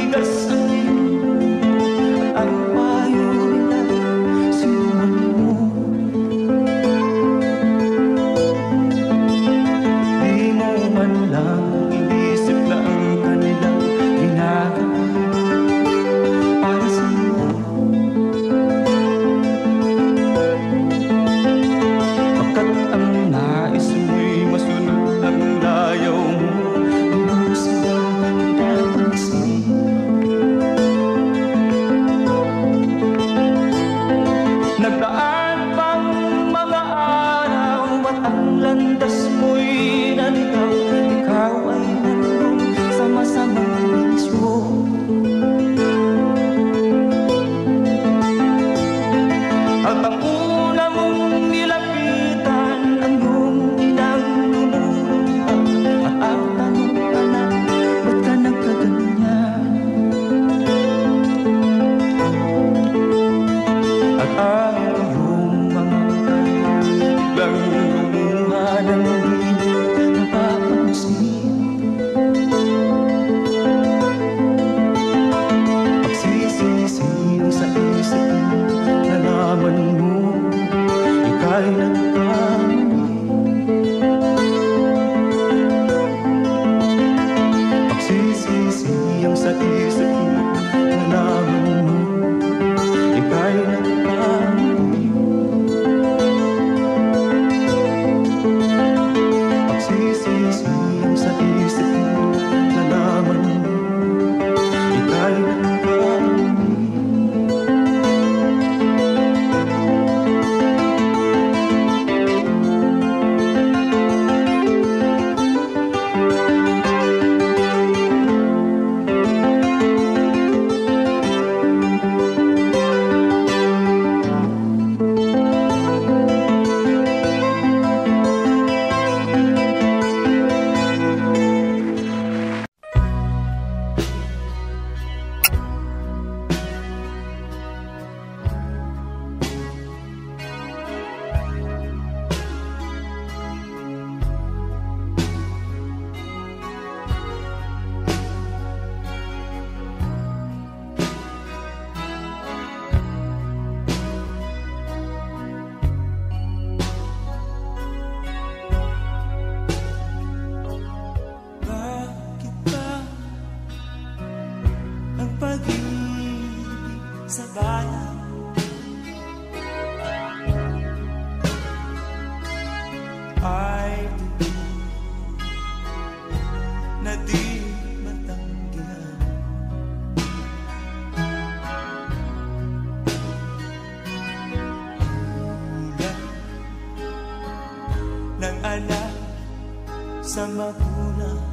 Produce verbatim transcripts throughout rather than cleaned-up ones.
sa magulang.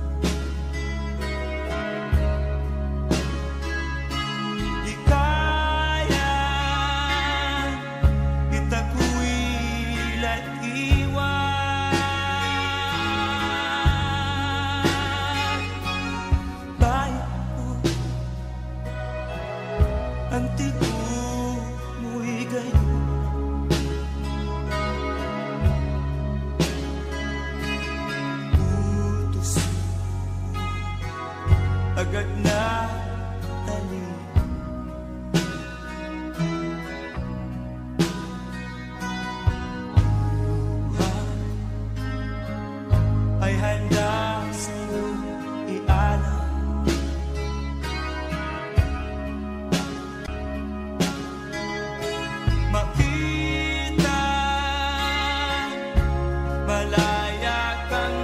Di kaya itakwil at iwan. Bayan ko, ang tigo mo'y gayon. Agad na tali ay handa sa'yo ialam. Makita malaya kang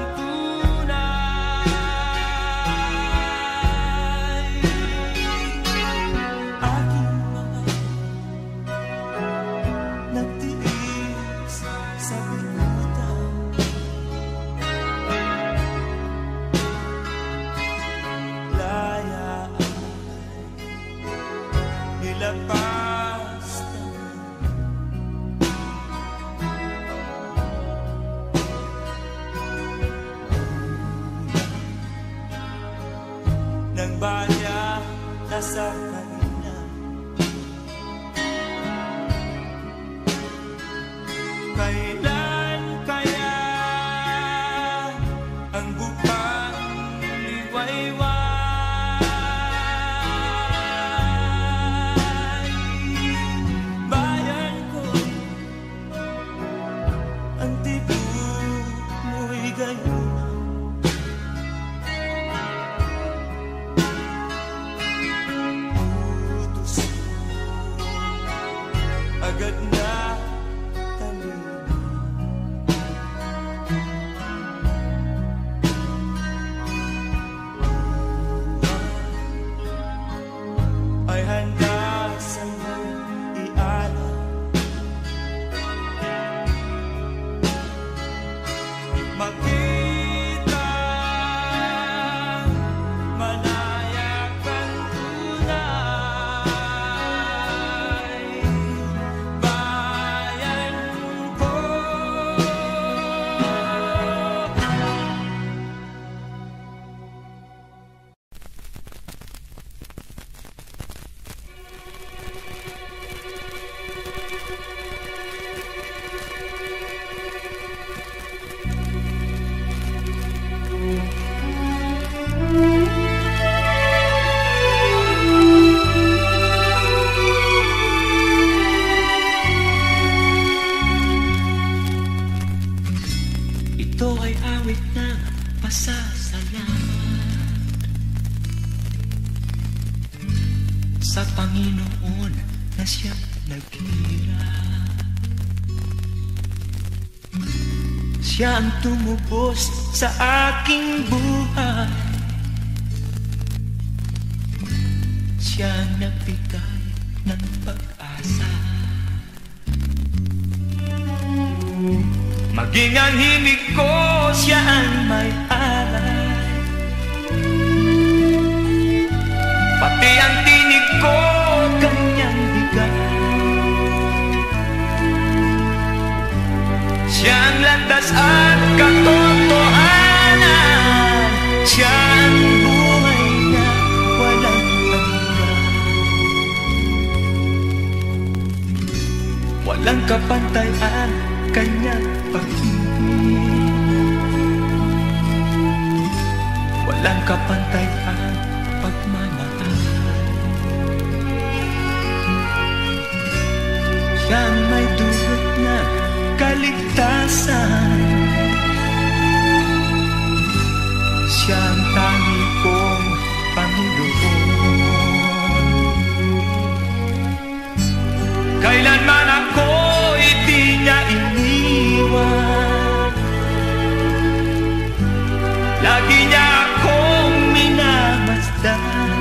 nilapas ng banya nasa kanila. Kailan kaya ang bupang liwayway? sa Panginoon na siya naghirap. Siya ang tumubos sa aking buhay. Siya ang nagbigay ng pag-asa. Maging ang himig ko, siya ang may alay. Pati ang tinig ko, kanyang bigay. Siya ang landas at katotohanan. Siya ang buhay na walang hanggan. Walang kapantayan kanyang pag-ibig. Walang kapantayan pagmamahal. Siyang may dulot na kaligtasan. Siyang tangi kong Panginoon. Kailanman ako hindi niya iniwan. Lagi niya akong minamasdan.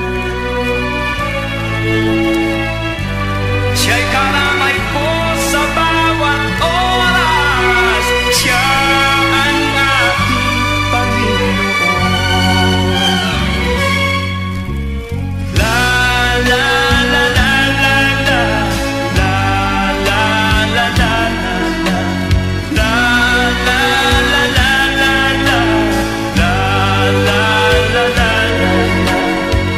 Siya'y karamay ko sa bawat oras. Siya ang aking Panginoon. La la la la la la, la la la la la, la la la la la, la la la la la,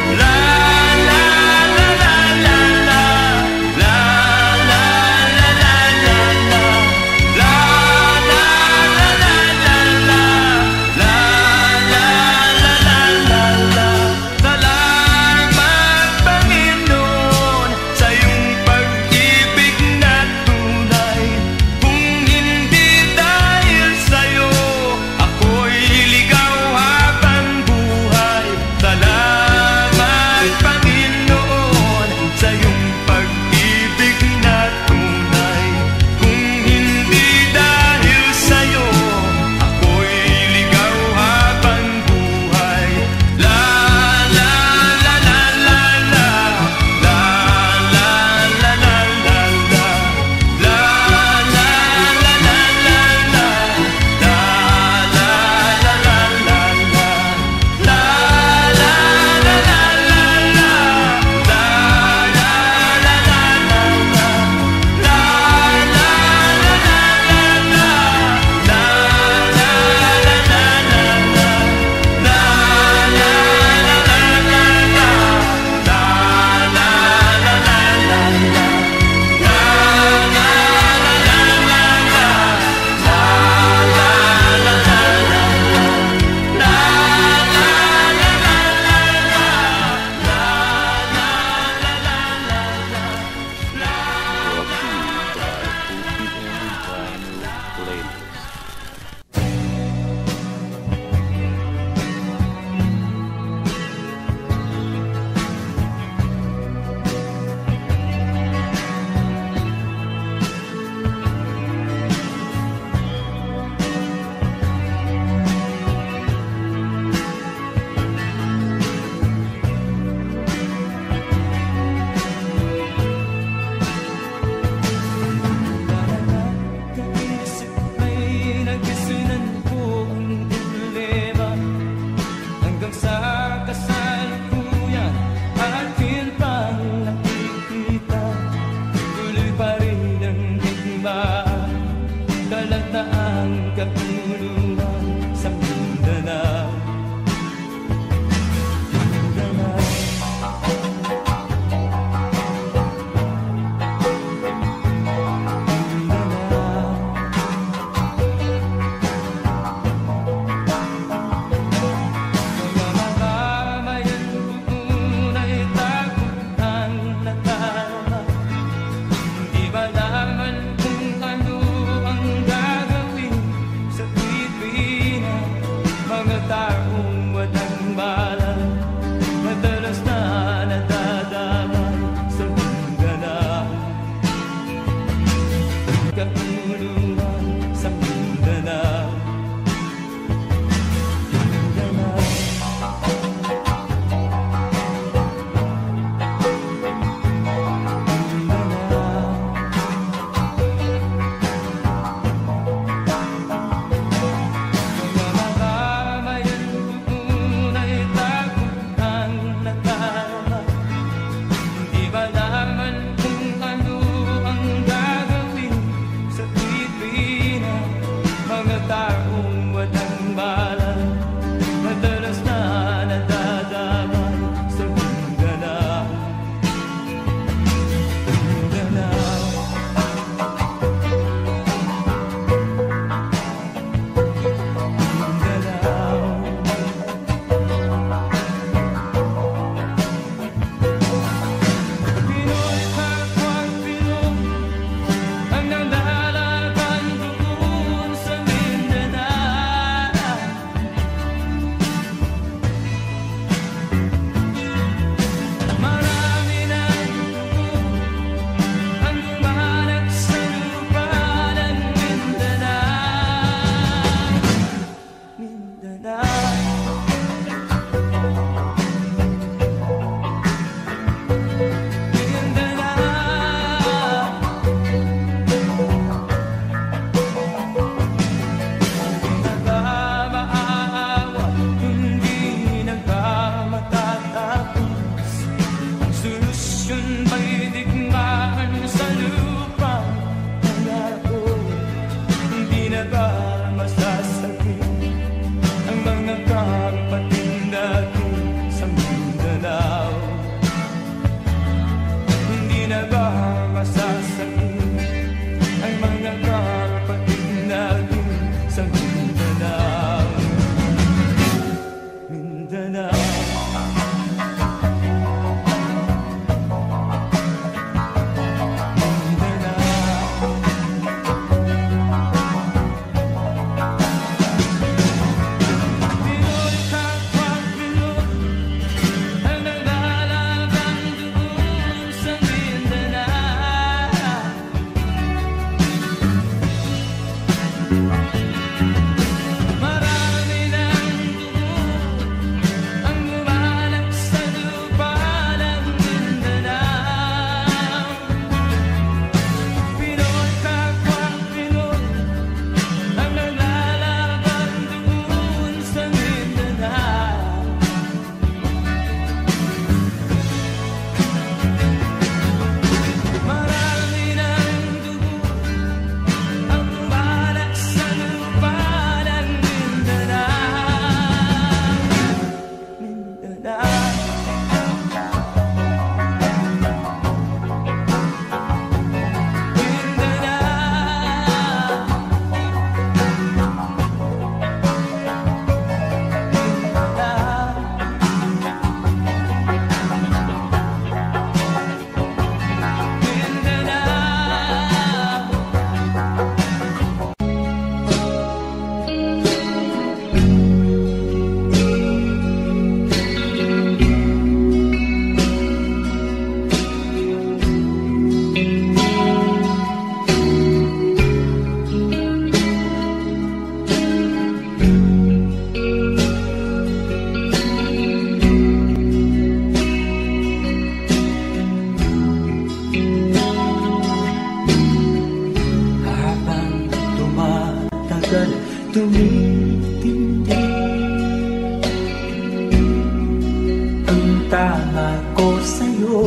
sa'yo.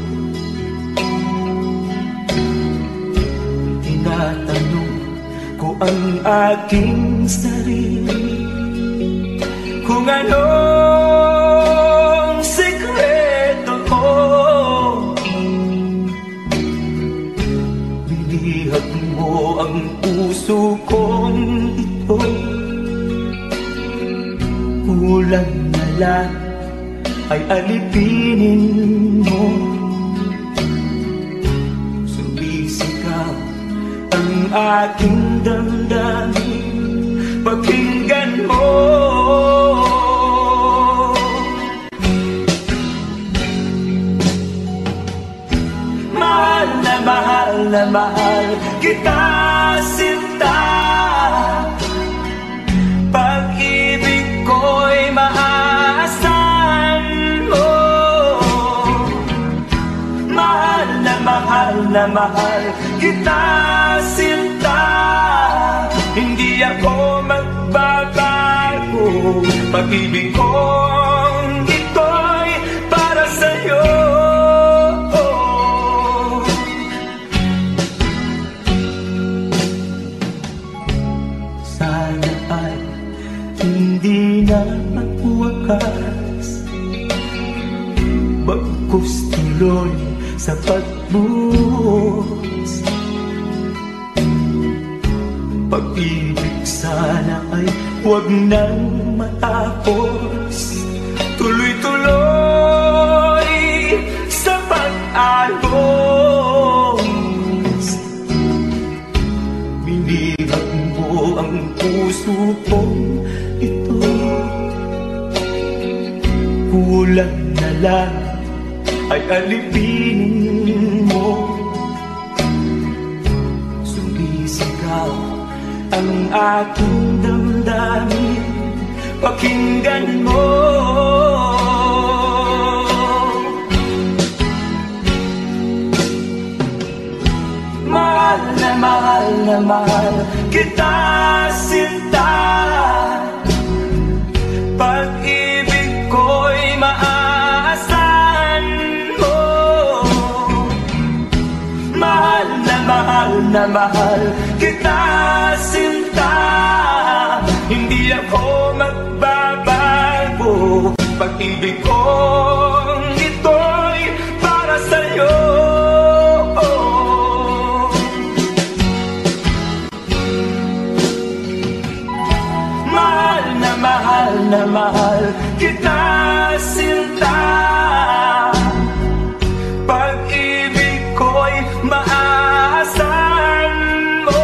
Tinatanong ko ang aking sarili kung anong sekreto ko. Binihag mo ang puso kong ito'y kulang na lang ay alipinin mo. Sumisigaw ang aking damdamin, pakinggan mo. Mahal na mahal na mahal kita, sinta. Pag-ibig ko'y maaasahan mo. Mahal na mahal na mahal kita, sinta. Hindi ako magbabago. Pag-ibig kong ito'y para sa'yo. Sana ay hindi na magwakas, bagkus tuloy sa pagbuhos. Pag-ibig sana ay huwag nang matapos, tuloy-tuloy sa pag-agos. Binihag mo ang puso kong ito, kulang na lang ay alipinin mo. Sumisigaw ang aking damdamin, pakinggan mo. Mahal na mahal na mahal kita, sinta. Pag-ibig ko'y maaasahan mo. Mahal na mahal na mahal kita, sinta. Hindi ako magbabago. Pag-ibig kong ito'y para sa'yo. Mahal na mahal na mahal kita, sinta. Pag-ibig ko'y maaasahan mo.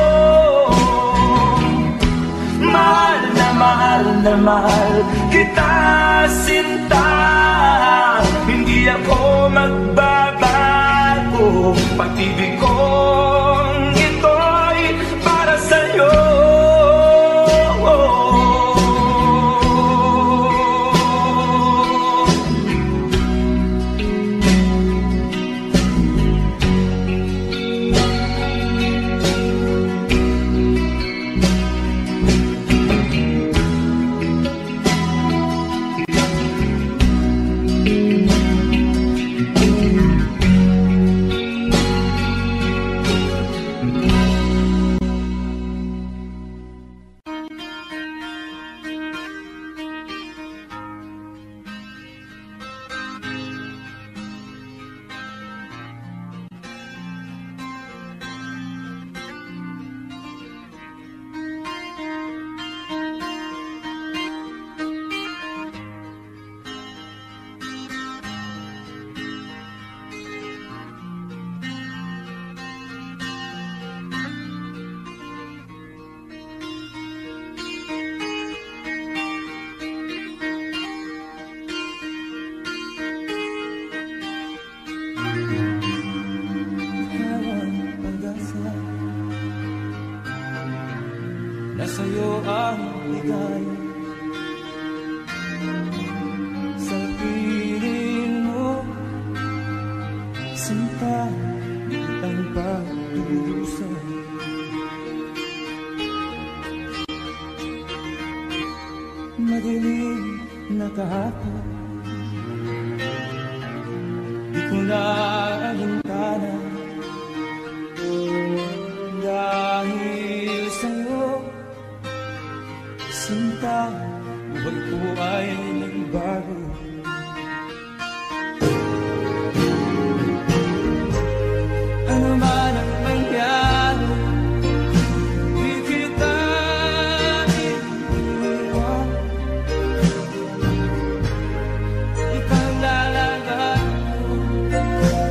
Mahal na mahal na mahal kita, sinta. Hindi ako magbabago. Pag-ibig kong ito'y para sa'yo. na sa'yo ang ligaya. Sa piling mo, sinta ang pagdurusan. Madilim na kahapon, di unahin ka na. Dahil sa'yo, sinta, buhay ko ay nagbago. Ano man ang mangyari, di kita iiwan. Ikaw lalagaan ko.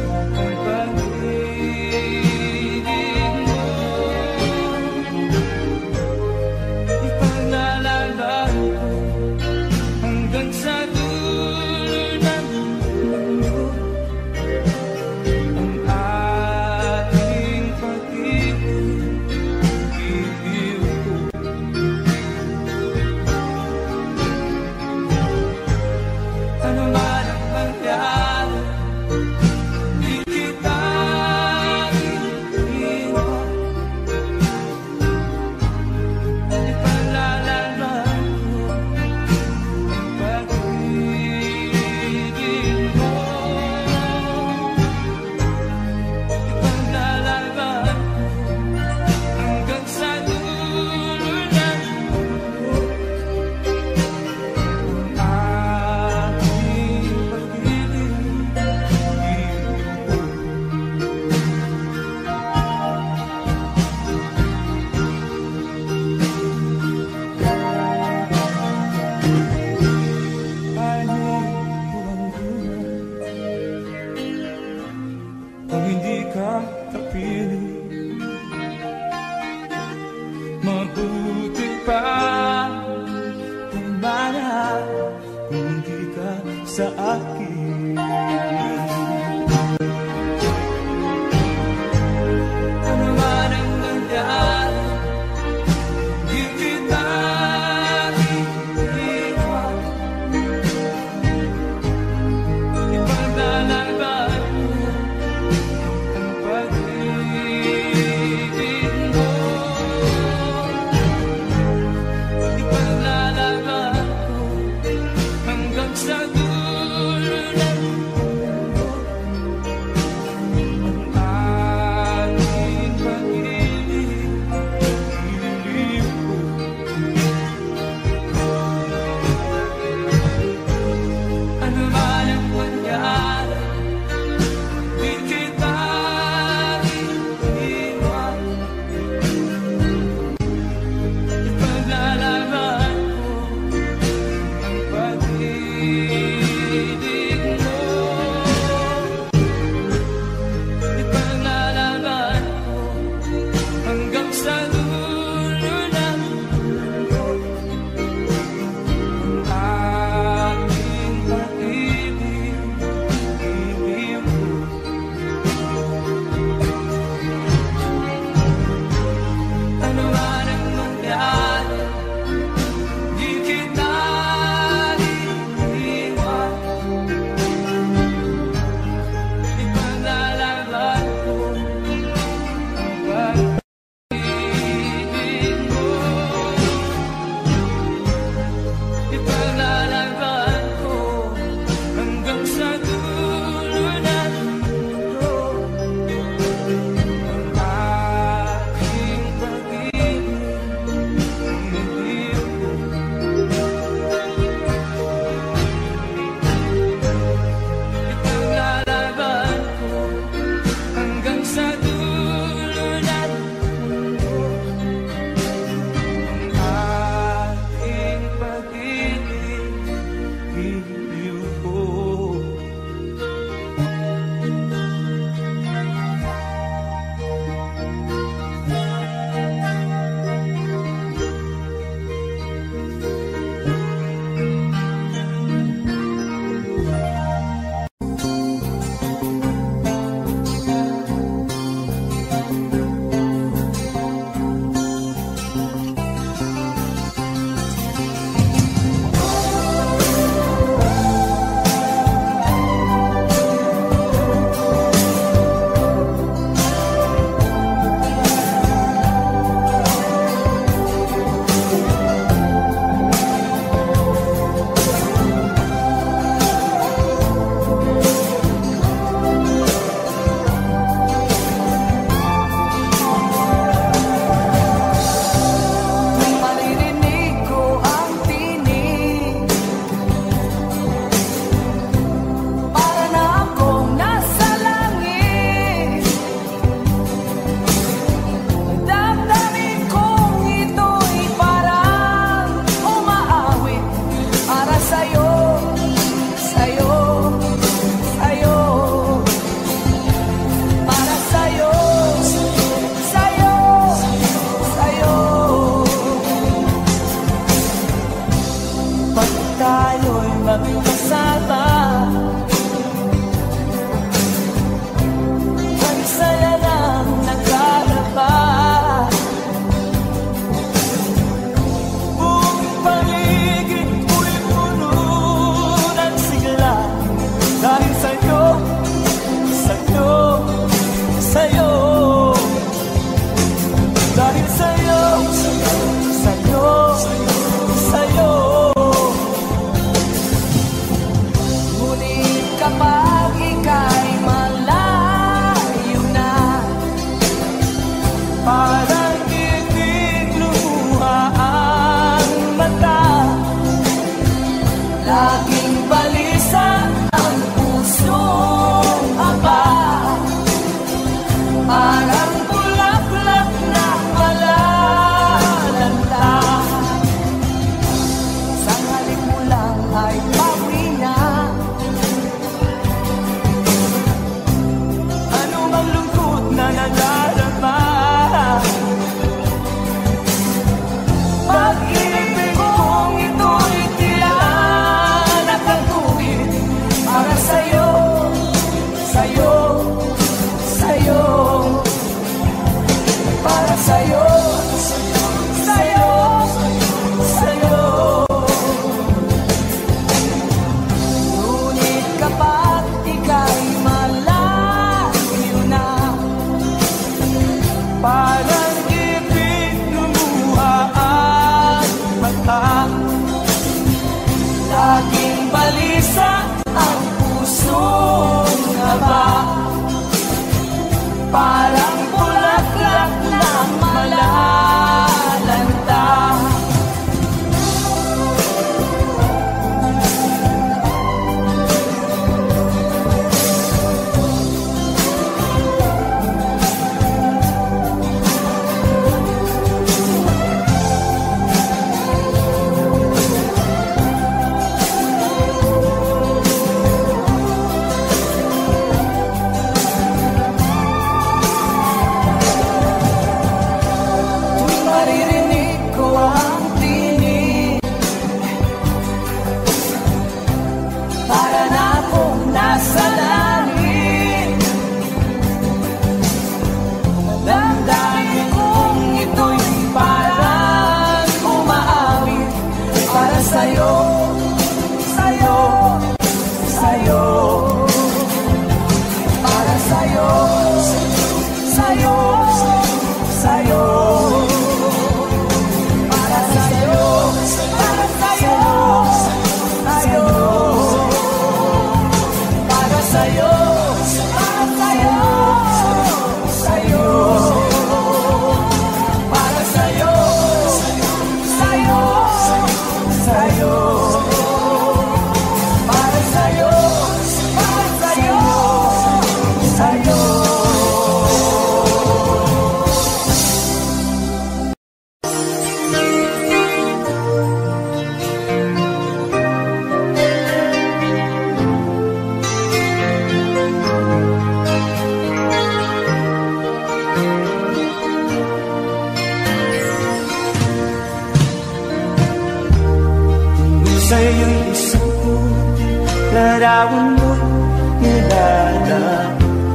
Sa'yo'y isang puti, larawan mo'y nilalang.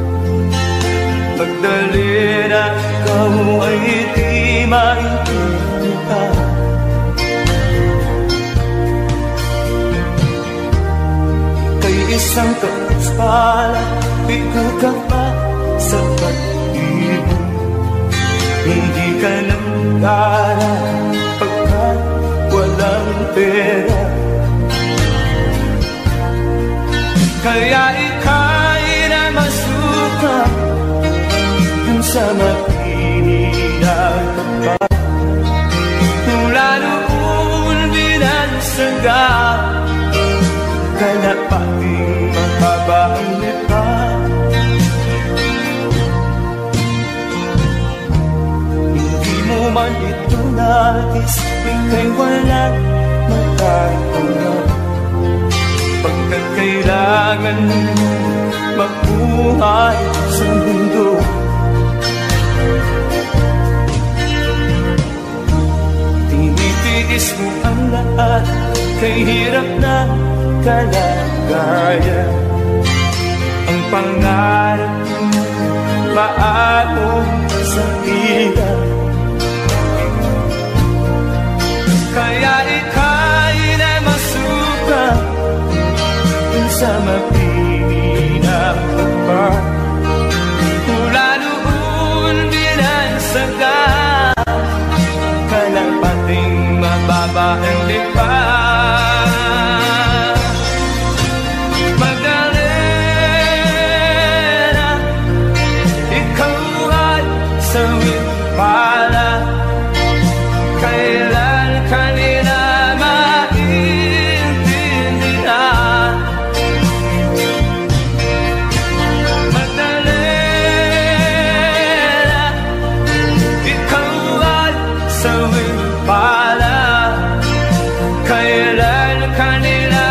Pagdalira ikaw ay di maintindihan. Kay isang kapuspala, ikaw ka pa sa pag-ibig. Hindi ka nang gara pagkat walang pera. Kaya ika'y na masuka dun sa makininag pa. Mula noon binansaga ka na pating mahaba ang lipa. Hindi mo man ito nais, ika'y walang magkatawa. Pagkat kailangan mabuhay sa mundo. Tinitiis mo ang lahat, kay hirap na kalagayan. Ang pangarap mo maamo sa hirap. Kaya ika'y na masuka sa mapininang pagpa. Mula noon binansaga ka lang pating mababa ang lipa. Magdalena, ikaw ay sawit pala. Kailan kanila maintindihan? Kailan kanila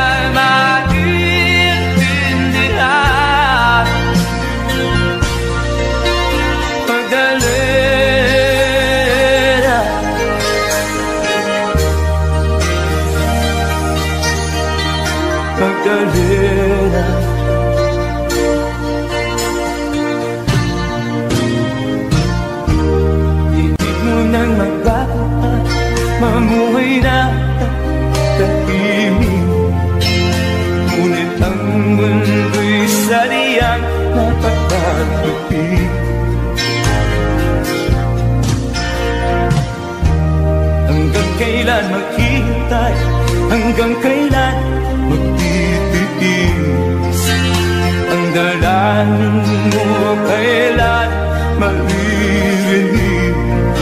maintindihan? Magdalena, Magdalena, ibig mo nang magbago at mamuhay na tahimik. Ngunit ang mundo'y sadyang napapagpapig. Hanggang kailan maghihintay? Hanggang kailan magtitiis? Ang dalangin mo kailan maririnig?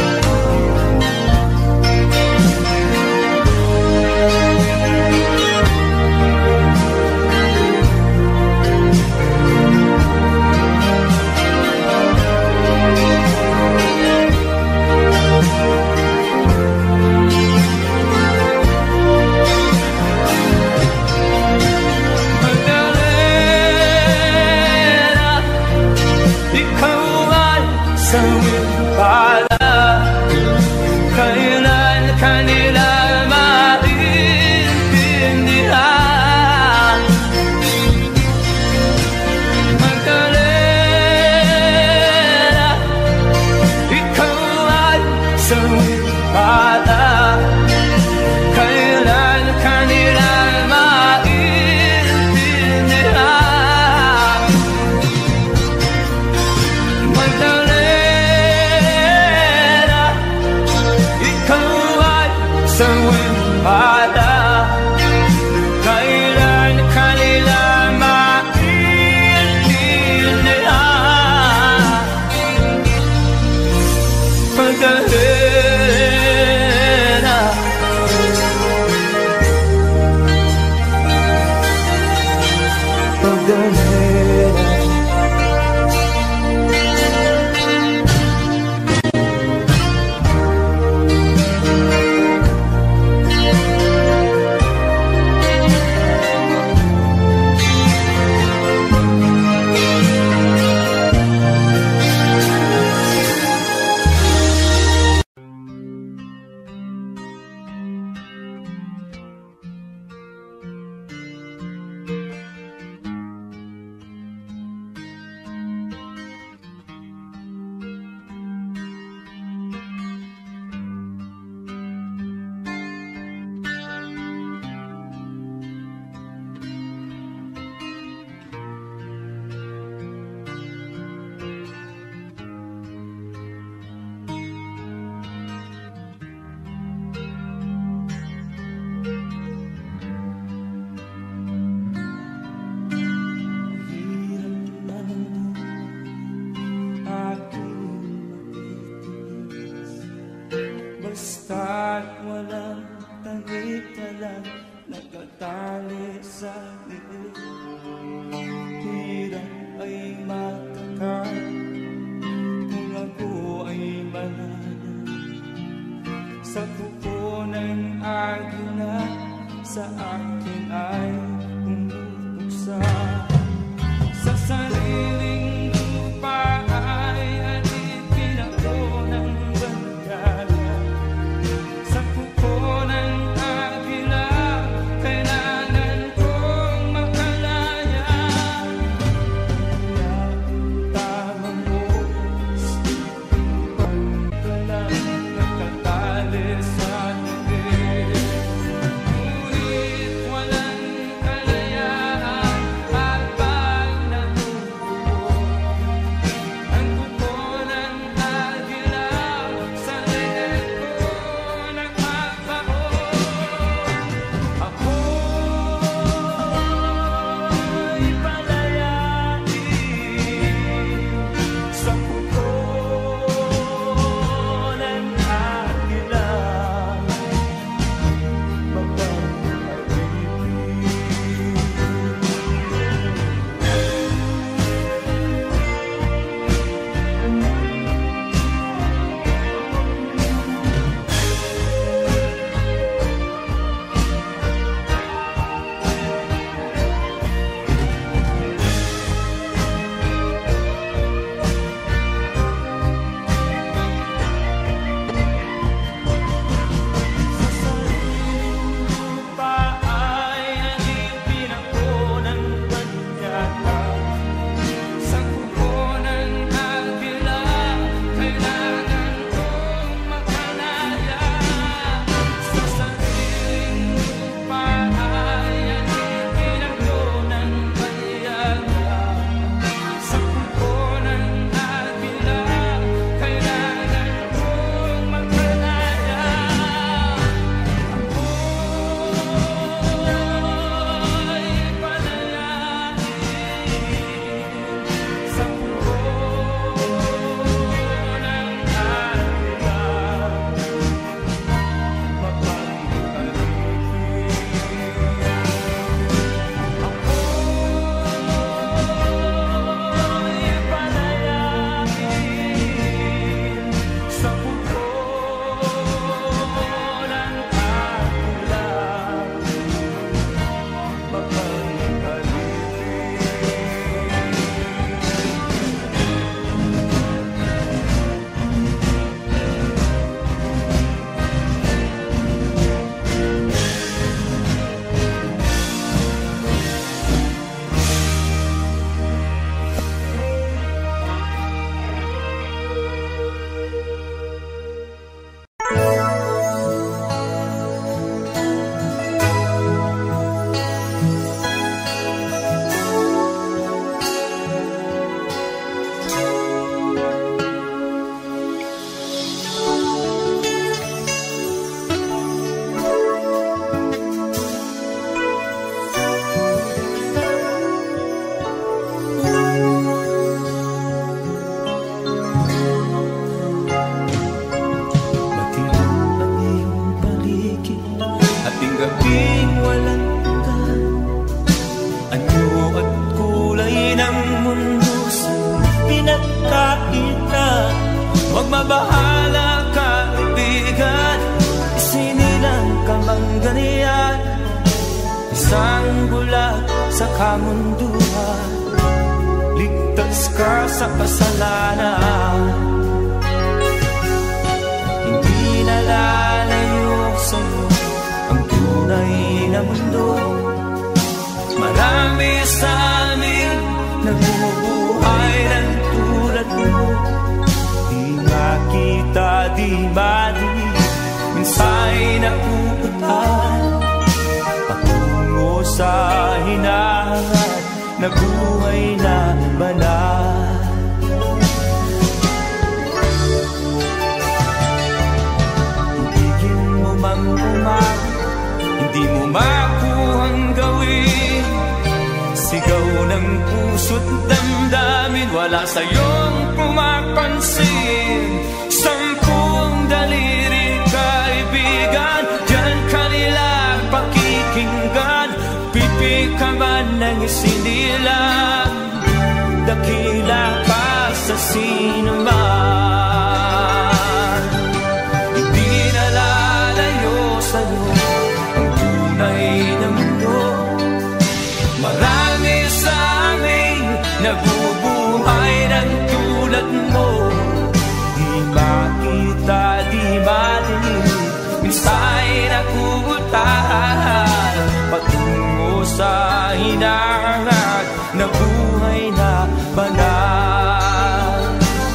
Kailan kanila maintindihan? Magdalena, ikaw ay sawit pala. Kailan kanila maintindihan? Magdalena, at walang tangi-talang nagkatali sa liit. Hirap ay matakan kung ako ay malala sa pupo ng agila, sa akin ay umubuksa. Sa sariling lupa ay alipin ako ng bandala. Sa pupo ng agila, kailangan kong makalaya. Kaya tamang oras, pagkalang nakatali sa tinig. Ngunit walang kalayaan at pag natutupo ang pupo ng agila, sa leeg ko nakabaon. Ako'y palayain sa pupo ng agila, Magmabahala kaibigan, isinilang kamangganian, isang bulag sa kamunduhan, ligtas ka sa kasalanan. Hindi nalalayo sa'yo ang tunay na mundo. Marami sa amin nabubuhay ng tulad mo. Kita di mali, minsa'y napupuntan patungo sa hinahangat na buhay na banal. Ibigin mo mang umang, hindi mo makuhang gawin. Sigaw ng puso't damdamin, wala sa'yong pumapansin. Sampung daliri kaibigan, isinilang dakila pa sa sinuman. Hindi nalalayo sa'yo ang tunay na mundo. Marami sa amin nabubuhay ng tulad mo. Di makita, di madinig, minsa'y nakuutahan patungo sa hinarap na buhay na banal.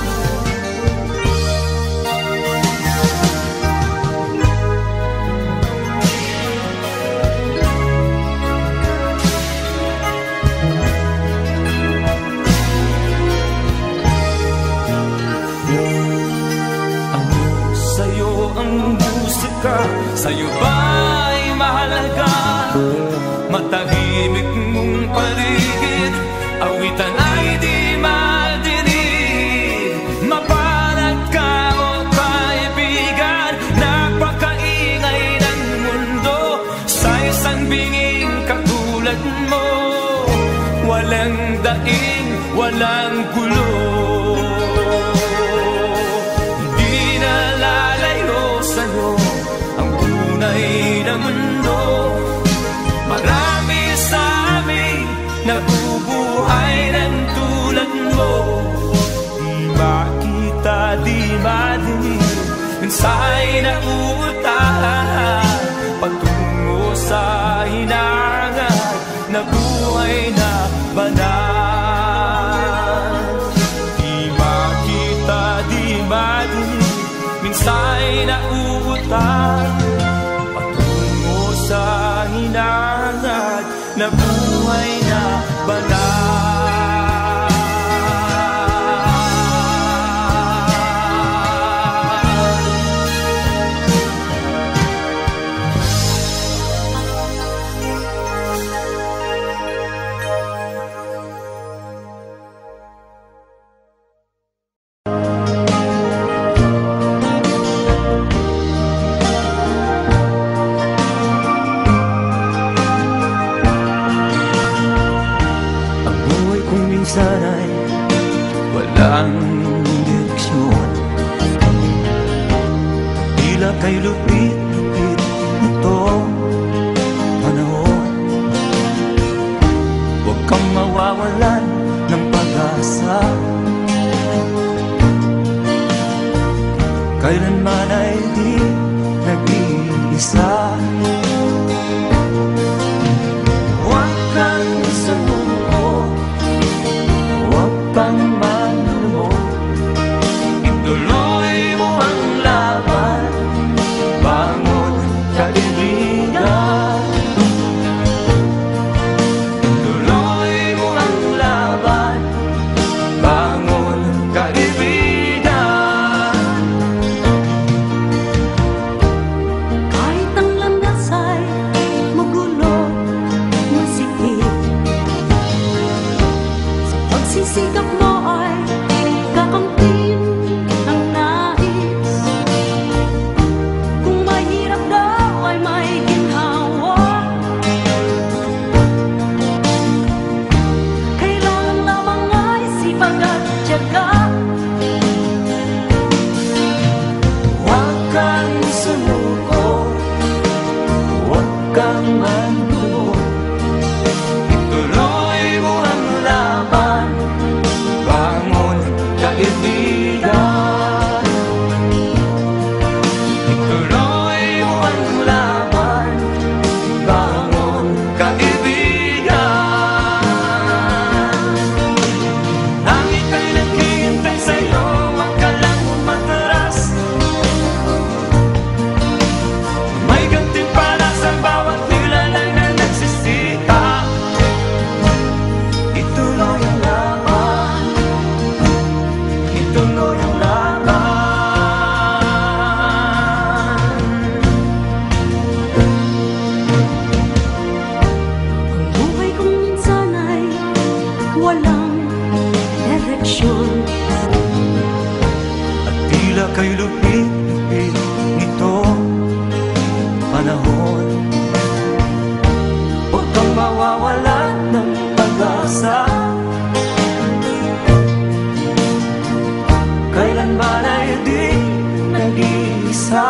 Ano sa'yo ang musika? Sa'yo ba'y mahalaga? Matahimik mong paligid, awitan ay di madinig. Mapalag ka o kaibigan, napakaingay ng mundo. Sa isang binging katulad mo, walang daing, walang gulo. Hindi nalalayo sa'yo ang tunay na mundo. Marami sa amin nabubuhay ng tulad mo. Di makita, di madinig, minsa'y nauutahan patungo sa hinangan na buhay na banal. Di makita, di madinig, minsa'y nauutahan patungo sa hinangan na buhay na banal. Sana'y walang direksyon, tila kay lupit-lupit itong panahon. Huwag kang mawawalan ng pag-asa, kailanman ay di nag-iisa. Huwag kang sumuko, kang manlumog, ituloy mo ang laban, bangon kaibigan. Ituloy mo ang laban, bangon kaibigan. Kahit ang landas ay magulo, masikip, sa pagsisikap mo ay kakamtin ang nais. Kung mahirap daw ay may ginhawa, kailangan lamang ay sipag at tiyaga. Huwag kang sumuko, huwag kang manlumog, ituloy mo ang laban, bangon kaibigan. Ituloy mo ang laban, bangon kaibigan. Langit ay naghihintay sa'yo, wag ka lang matras. May gantimpala sa bawat nilalang na nagsisikap. Ituloy ang laban, ituloy ang laban. Ang buhay kong minsan ay walang direksyon, at tila kay lupit-lupit nitong panahon. Huwag kang mawawalan ng kailanman ay di nag-iisa.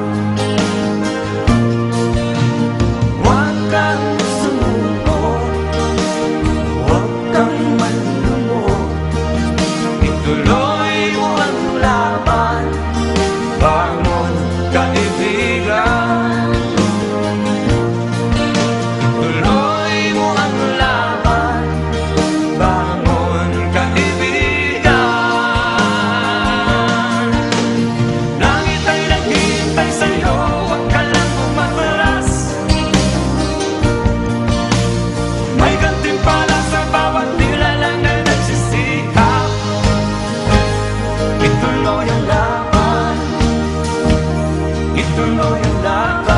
Huwag kang sumuko, huwag kang manlumot, ituloy mo ang laban, bangon kaibigan. Ituloy mo ang laban, bangon kaibigan. Langit ay naghihintay sa'yo, huwag ka lang umatras. May gantimpala sa bawat nilalang na nagsisikap. Ituloy ang laban, ituloy ang laban.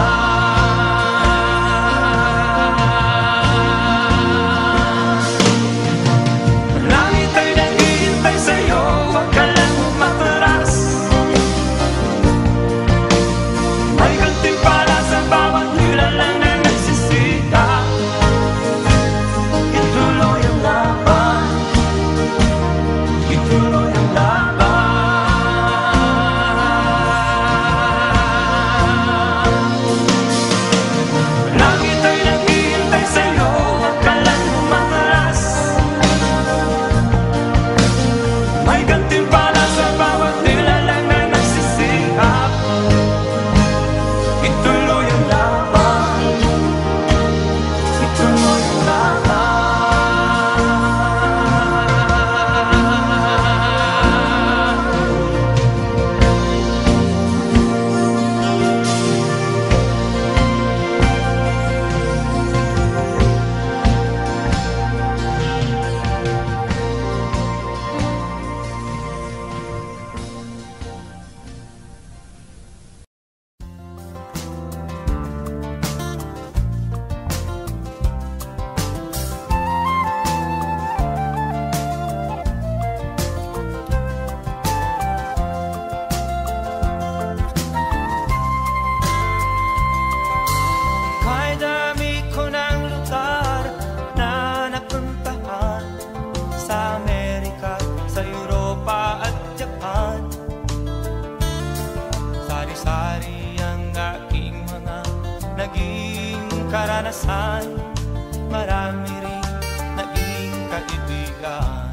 Langit ay naghihintay sa'yo, huwag ka lang umatras. May gantimpala sa bawat nilalang na nagsisikap. Ituloy ang laban, ituloy ang laban. Langit ay naghihintay sa'yo, huwag ka lang umatras. May gantimpala sa bawat nilalang na nagsisikap. Ituloy ang laban, ituloy ang laban. Kahit dami ko ng lugar na napuntahan, sa Amerika, sa Europa at Japan. Sari-sari ang aking mga naging karanasan, marami rin naging kaibigan.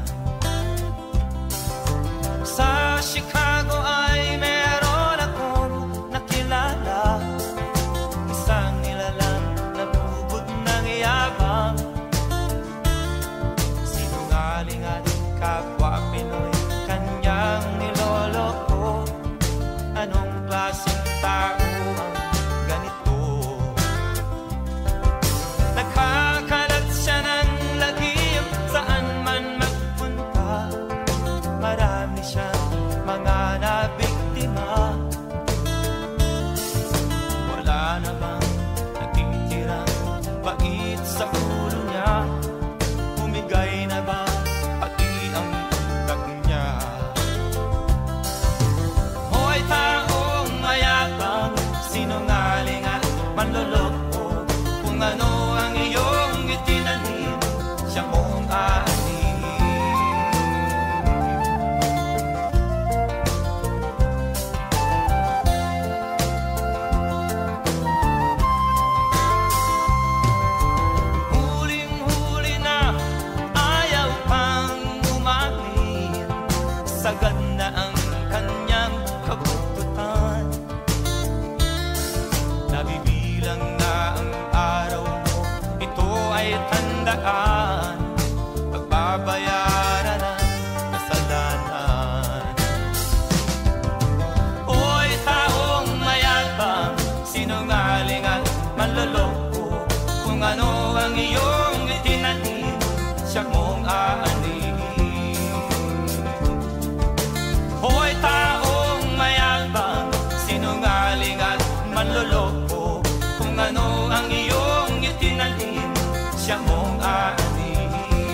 Sa Chicago ay meron akong nakilala, isang nilalang nabubod ng yabang, sinungaling at kapwa Pinoy kanyang niloloko. Anong klaseng tao ang ganito? Nagkakalat siya ng lagim saan man magpunta, marami siyang mga nabiktima. Wala namang nagtitirang bait sa ulo niya, humigay na ba pati ang utak niya? Hoy taong mayabang, sinungaling at manloloko, kung ano ang iyong itinanim, siya mong aanin. Huling-huli na, ayaw pang umamin, sagad na ang kanyang kabuktutan. Nabibilang na ang araw mo, ito ay tandaan, pagbabayaran ng kasalanan. Hoy taong mayabang, sinungaling at manloloko, kung ano ang iyong itinanim, siya mong aanin. Hoy taong mayabang, sinungaling at manloloko, kung ano ang iyong itinanim, siya mong aanin.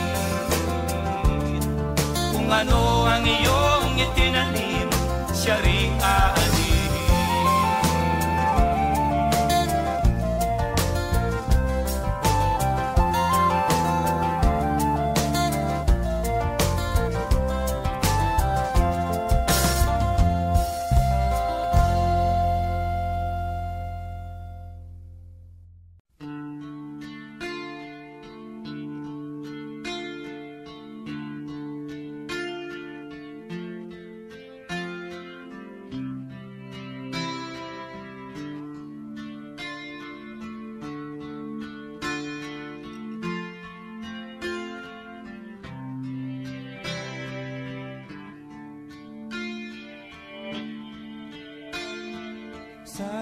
Kung ano ang iyong itinanim, siya ring aanin.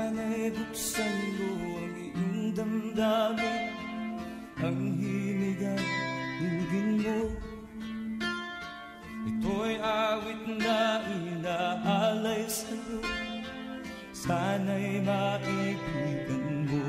Sana'y buksan mo ang iyong damdamin, ang himig at dinggin mo. Ito'y awit na inaalay sa'yo, sana'y maibigan mo.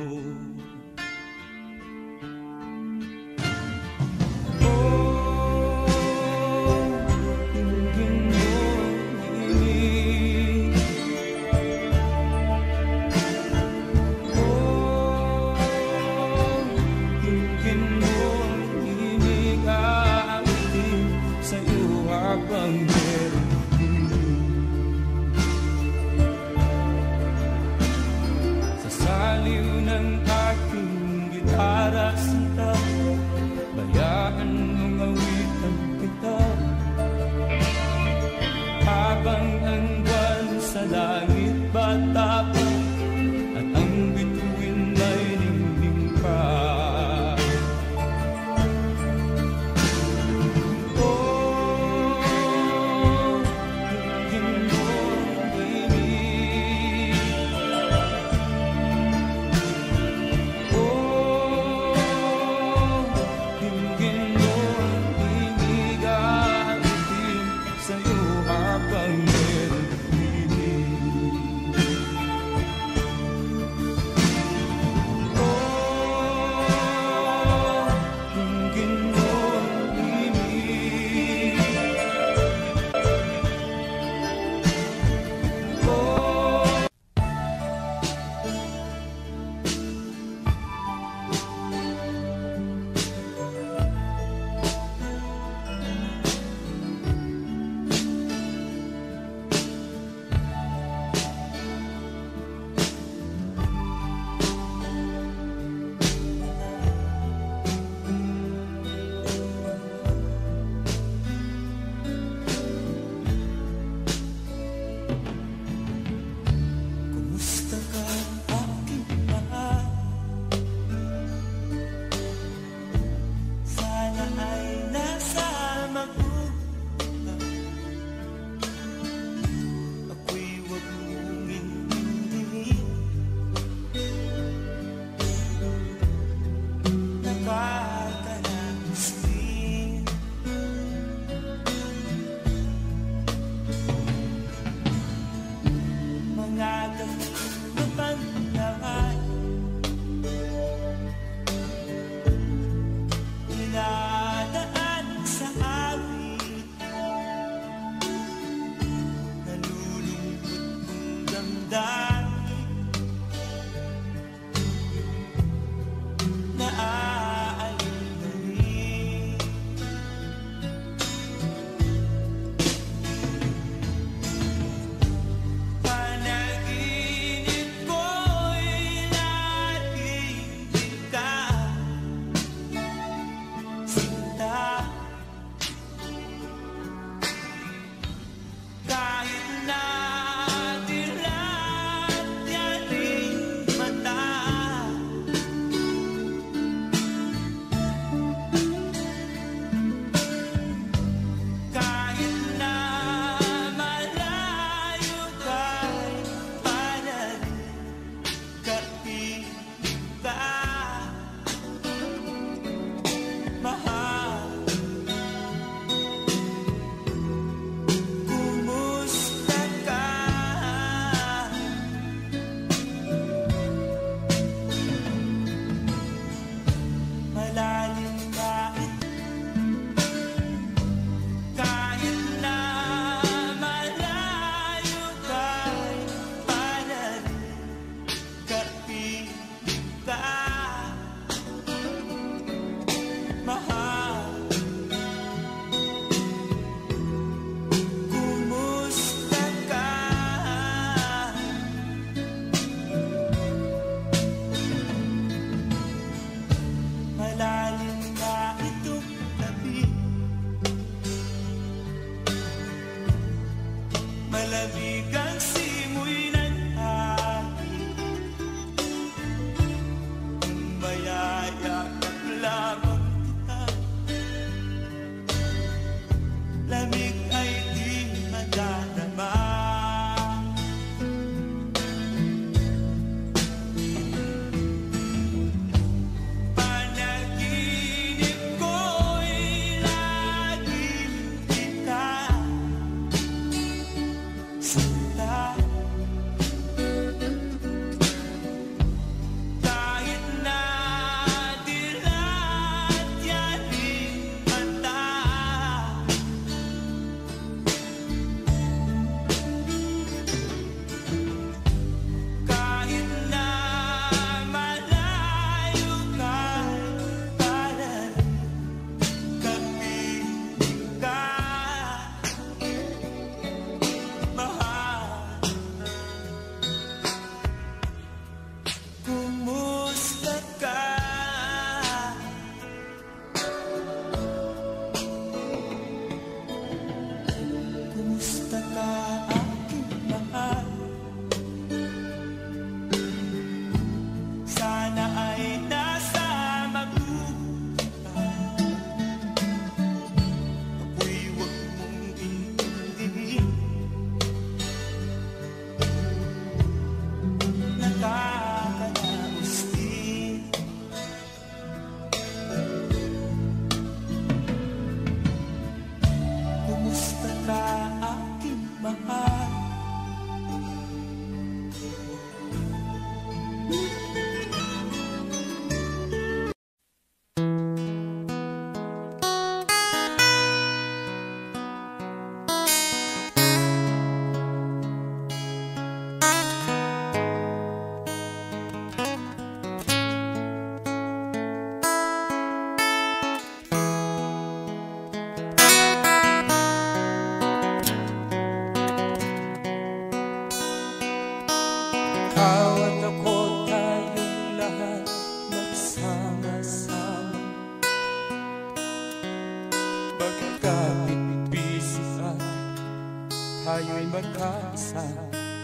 tayo'y magkasama.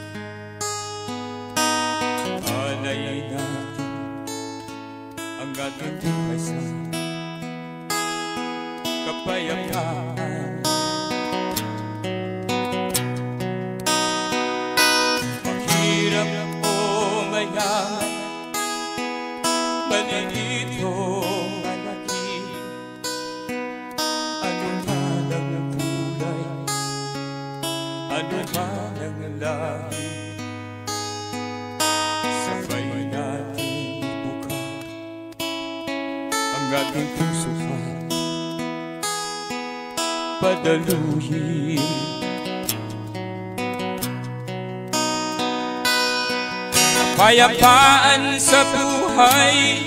Alay natin ang ating buhay sa kapayapaan. Mahirap o mayaman, maliit o malaki, ano man ang kulay, ano man ang lahi, sabay natin ibuka ang ating puso at padaluhin. Kapayapaan sa buhay,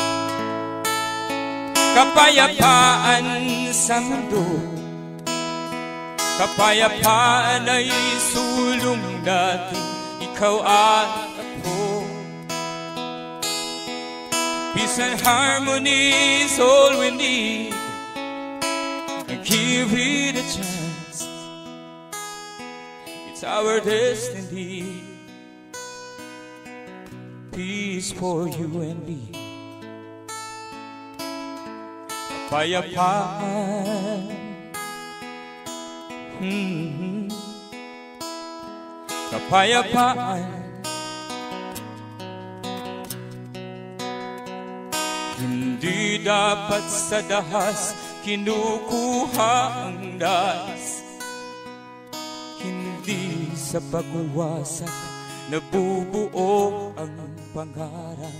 kapayapaan sa mundo, kapayapaan ay sulong natin, ikaw at ako. Peace and harmony is all we need, and give it a chance. It's our destiny. Peace for you and me. Kapayapaan, mm-hmm. Kapayapaan, hindi dapat sa dahas kinukuha ang nais, hindi sa pagwawasak nabubuo ang pangarap,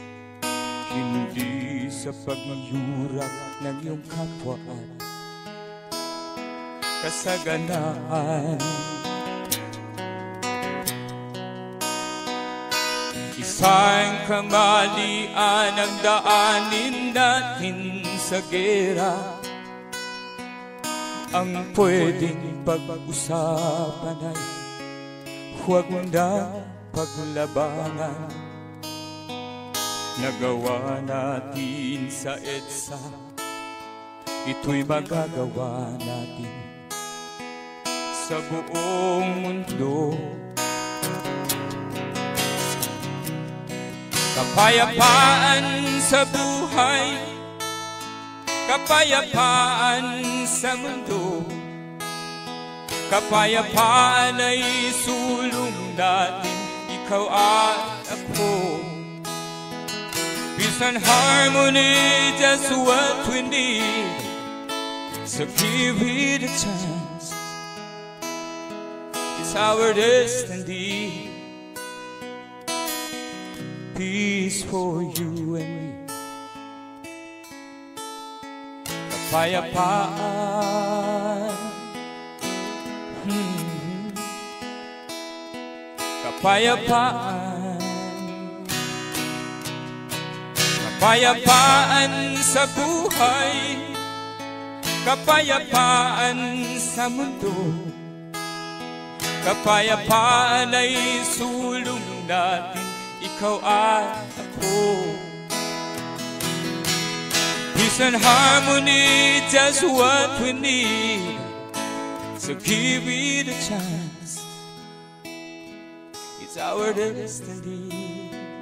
hindi sa pagyurang ng iyong kapwa at kasaganaan. Isang kamalian ang daanin natin sa gera, ang pwedeng pag-usapan ay huwag na paglabangan. Nagawa natin sa EDSA, ito'y magagawa natin sa buong mundo. Kapayapaan sa buhay, kapayapaan sa mundo, kapayapaan ay sulong natin, ikaw at ako. Peace and harmony, just what we need, so give it a chance. It's our destiny. Peace for you and me. Kapayapaan, hmm. Kapayapaan, kapayapaan sa buhay, kapayapaan sa mundo, kapayapaan ay sulong natin, ikaw at ako. Peace and harmony, just what we need, so give it a chance. It's our destiny.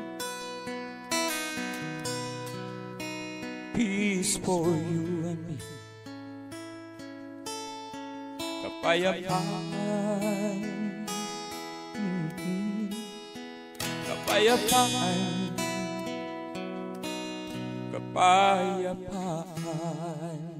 Peace for you and me. Kapayapaan, mm-hmm. Kapayapaan, kapayapaan.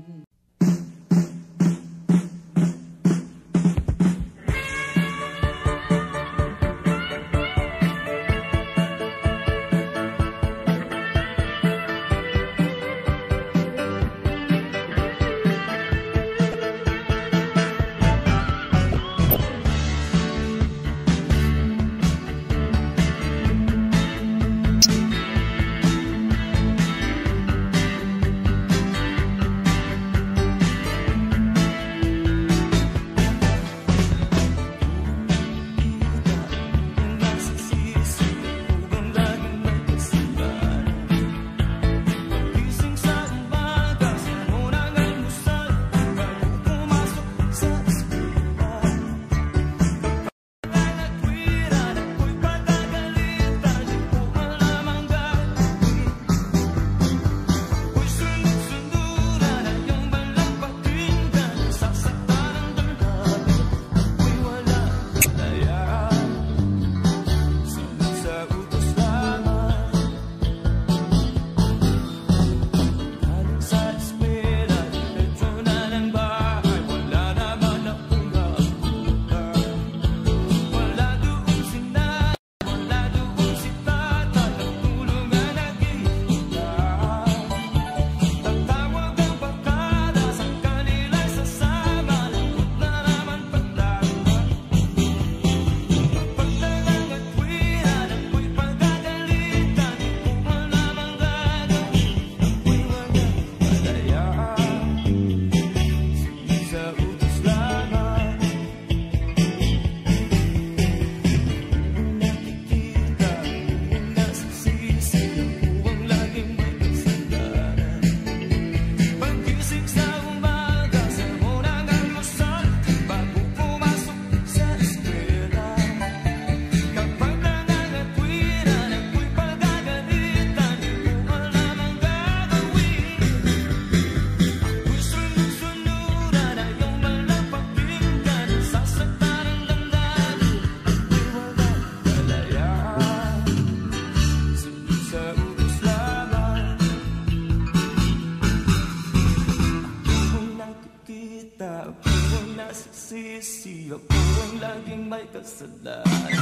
Ako ang laging may kasalanan.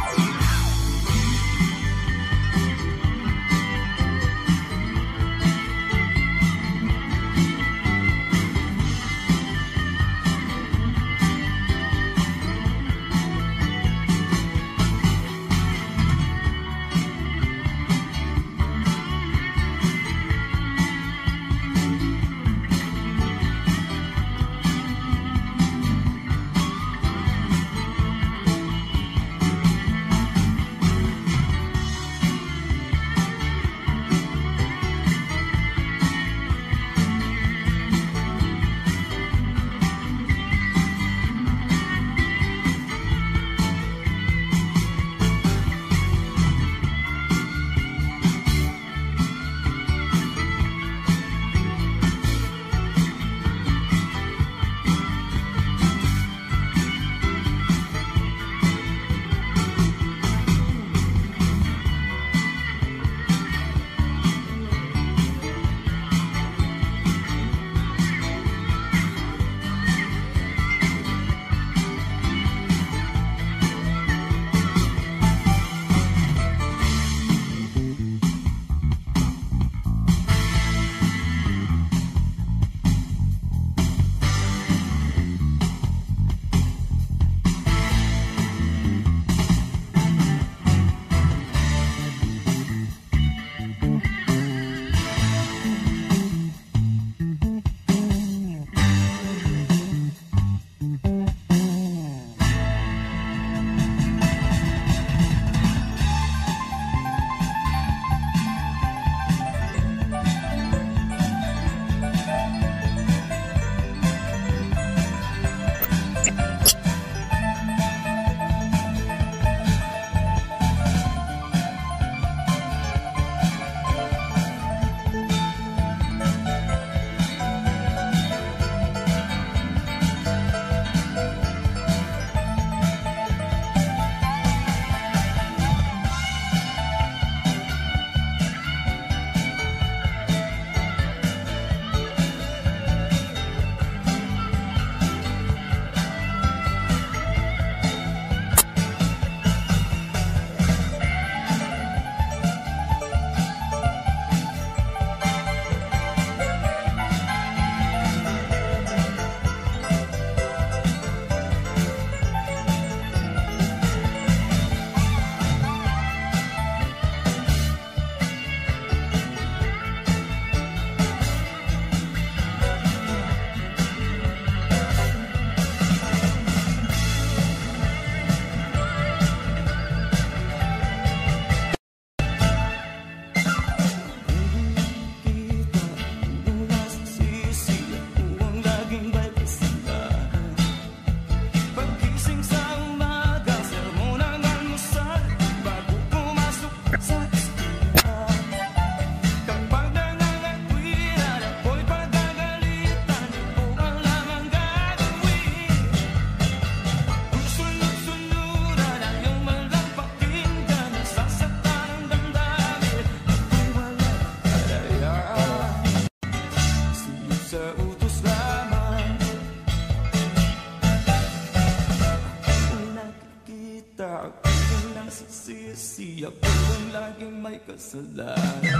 Nagsisisi ako ang laging may kasalanan.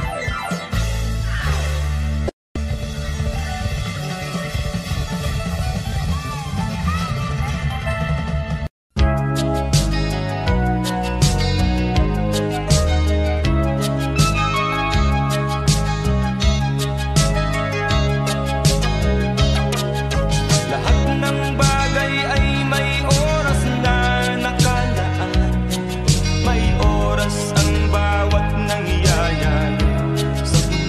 May oras ang bawat nangyayari sa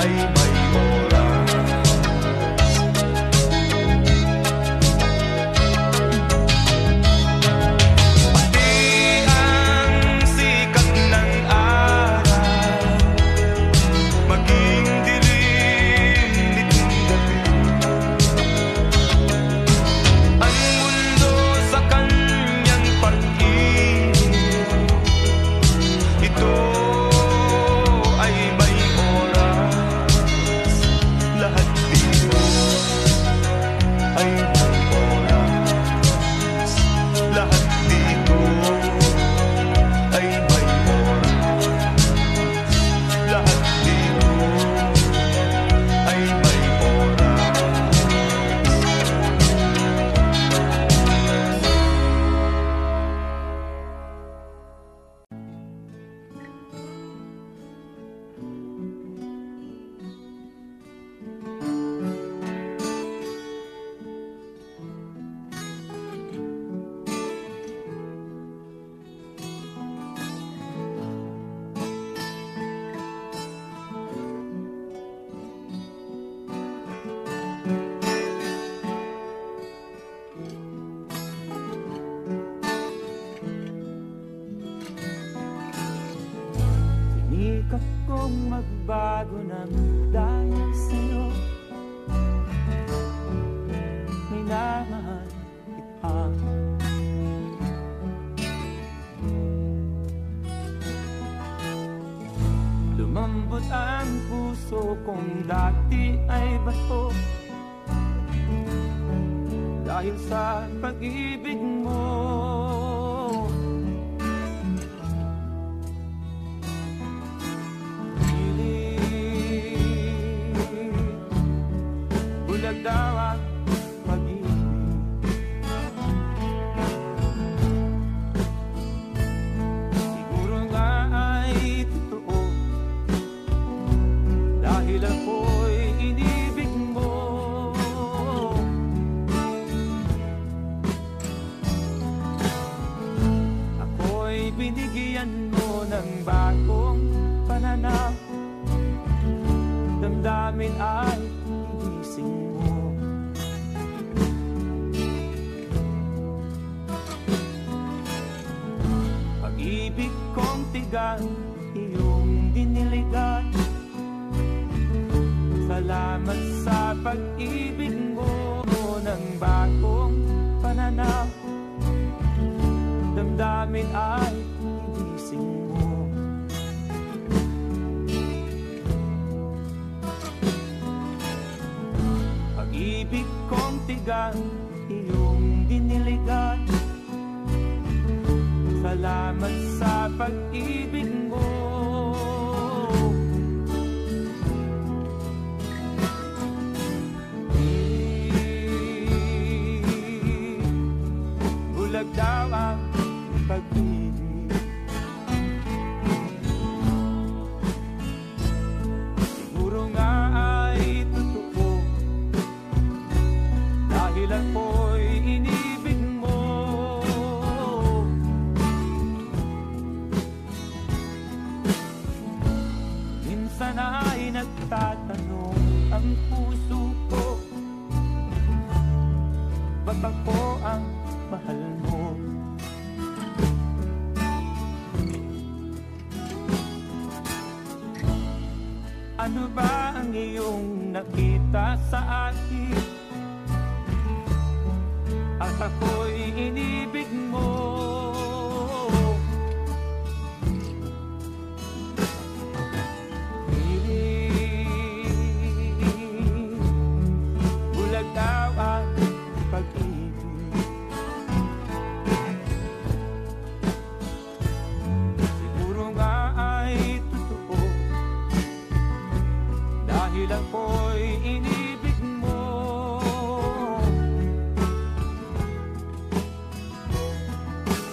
ay may oras. Pati ang sikat ng araw, maging dilim nitong gabi, ang mundo sa kanyang pag-ibig, ito ay may oras. Lahat dito ay may oras. Lahat dito ay may oras. Lahat dito ay may oras. Sinikap kong magbago ng dahil sa'yo, minamahal kita. Lumambot ang puso kong dati ay bato, dahil sa pag-ibig mo. Bulag daw ang pag-ibig, siguro nga ay totoo, dahil ako'y inibig mo. Ako'y binigyan mo ng bagong pananaw, damdamin ay gising mo. Pag-ibig kong tigang iyong diniligan, salamat sa pag-ibig mo ng bagong pananaw, damdamin ay gising mo. Pag-ibig kong tigang iyong diniligan, salamat sa pag-ibig mo. Bulag daw ang pag-ibig, siguro nga ay totoo, dahil ako'y inibig mo. Minsan ay nagtatanong ang puso ko, ba't ako ang mahal mo? Ano ba ang iyong nakita sa akin, at ako'y inibig mo? Bulag daw ang pag-ibig, siguro nga ay totoo, dahil ako'y inibig mo.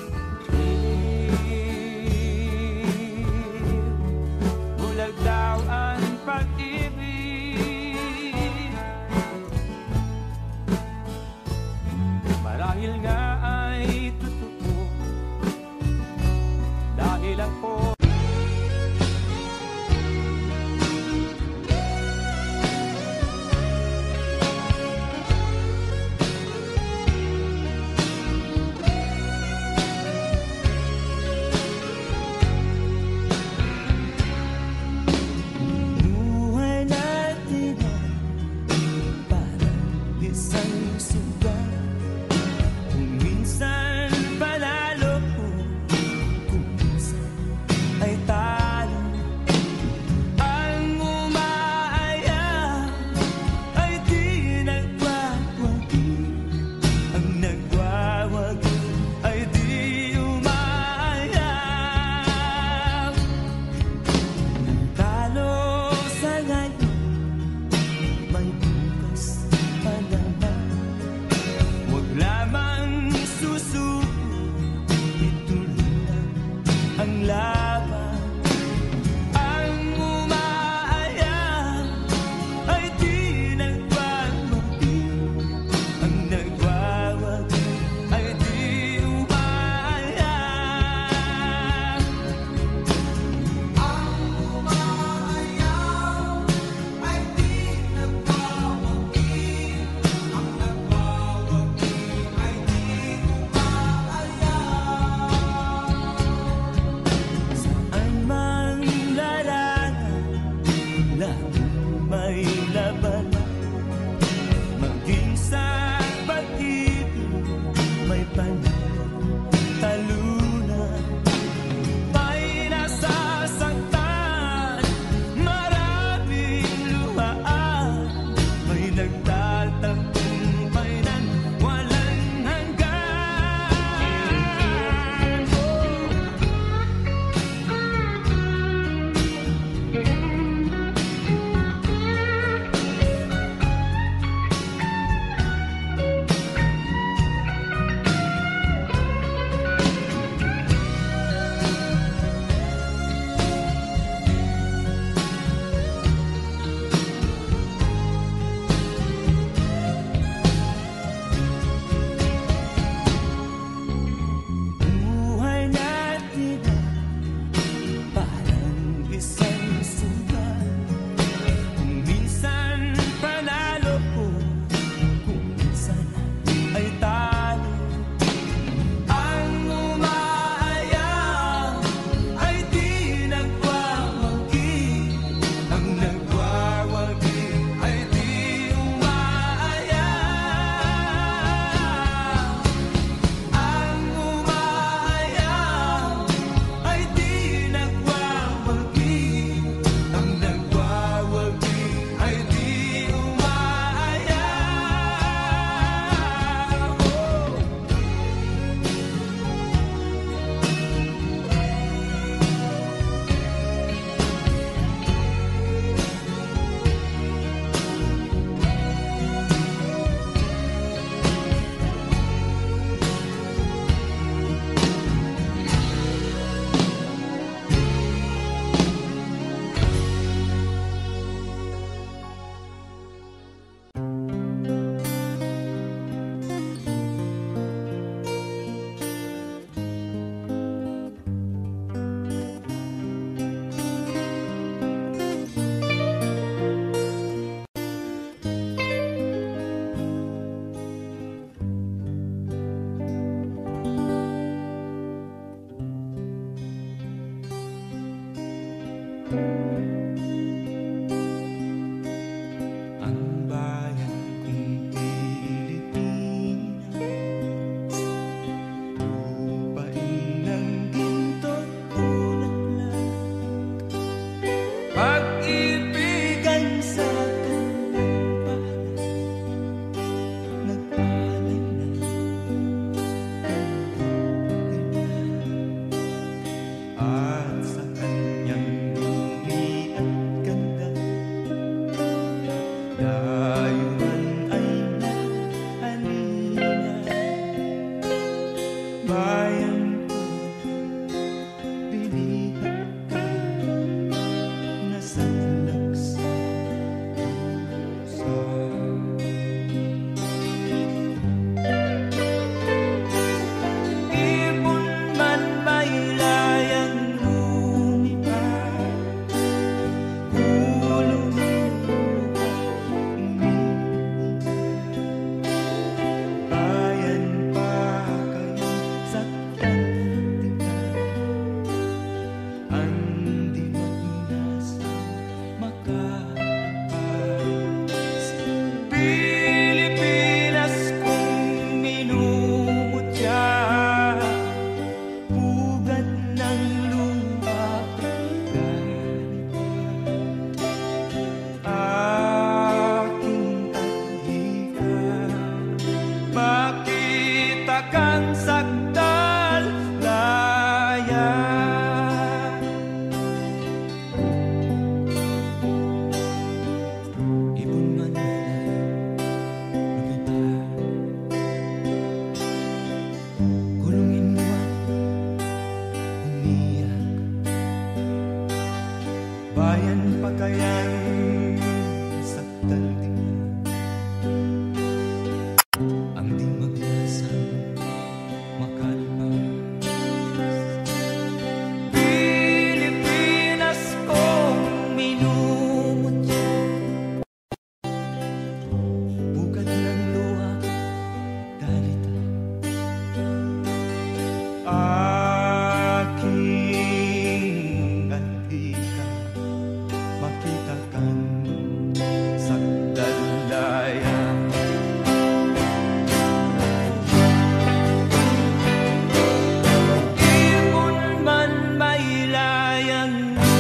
bayan pa kayang sakdal din ang di maglasang makalmas. Pilipinas kong minumutya, Bukad ng luha, dalita aking antika, makita kan sa dalaya. ibon man may layang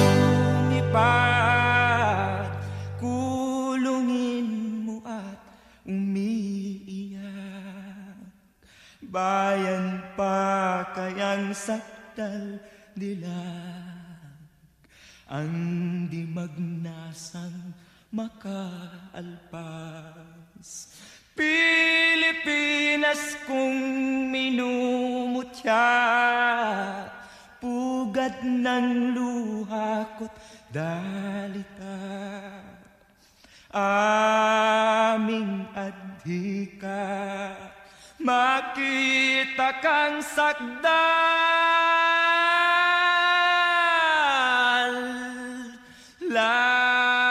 lumipad, kulungin mo at umiiyak. Bayan pa kayang sakdal dilag, ang di magnasang makaalpas. Pilipinas kong minumutya, Pugad ng luha ko't dalita, aming adhika, makita kang sakdal laya.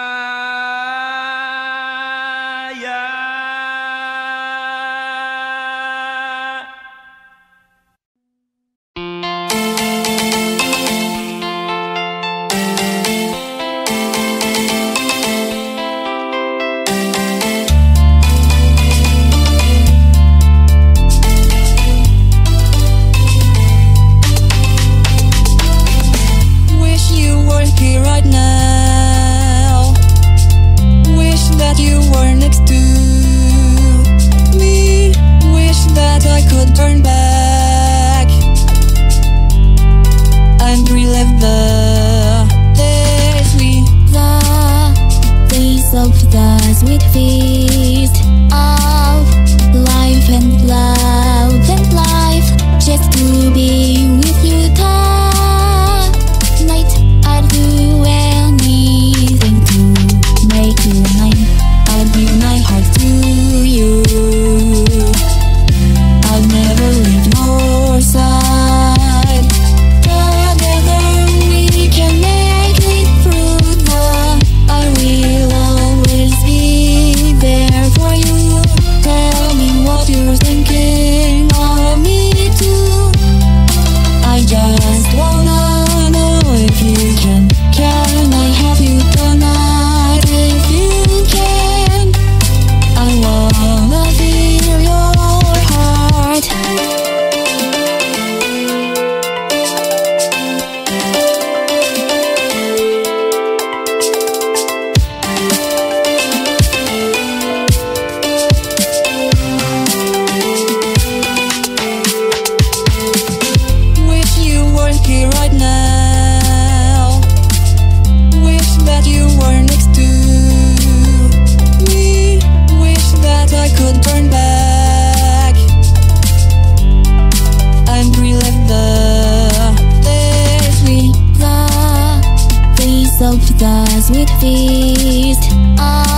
Wish you were here right now. Wish that you were next to me. Wish that I could turn back and relive the days we The days of the sweet feast of life and love and life, just to be with you tonight. I'd do anything to make you mine. I'd give my heart to you. I'll never leave your side. Together we can make it through the. I will always be there for you. Tell me what you're thinking of me too. I just wanna know if you can. Can I have you tonight? If you can, I wanna feel your heart. Wish you were here right now. Wish that you were next to me. Wish that I could turn back and relive the days we. The days of the sweet feast of